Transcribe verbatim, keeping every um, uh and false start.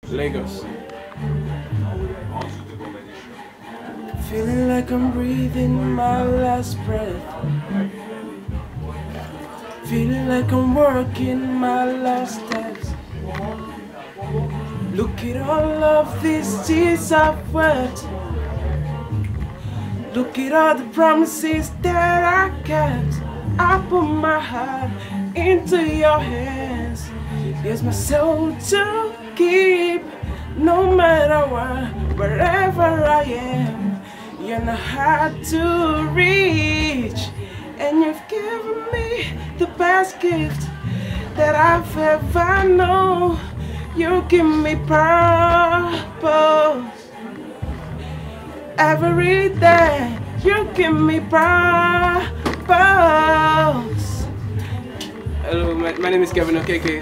Lagos. Feeling like I'm breathing my last breath. Feeling like I'm working my last steps. Look at all of these tears I've wept. Look at all the promises that I kept. I put my heart into your hands. Here's my soul to keep. No matter what, wherever I am, you're not hard to reach. And you've given me the best gift that I've ever known. You give me purpose. Every day, you give me purpose. Hello, my, my name is Kevin Okeke.